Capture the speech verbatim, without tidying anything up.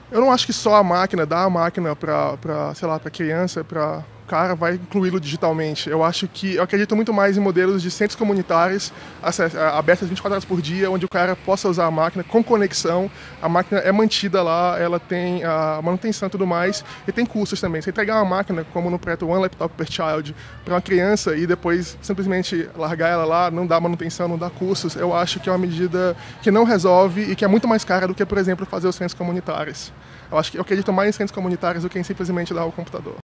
Eu não acho que só a máquina, dar a máquina para para, sei lá, para criança, para cara, vai incluí-lo digitalmente. Eu acho que eu acredito muito mais em modelos de centros comunitários acess- a- abertos vinte e quatro horas por dia, onde o cara possa usar a máquina com conexão. A máquina é mantida lá, ela tem a manutenção e tudo mais, e tem custos também. Você entregar uma máquina, como no projeto One Laptop per Child, para uma criança e depois simplesmente largar ela lá, não dá manutenção, não dá custos, eu acho que é uma medida que não resolve e que é muito mais cara do que, por exemplo, fazer os centros comunitários. Eu acho que eu acredito mais em centros comunitários do que em simplesmente dar o computador.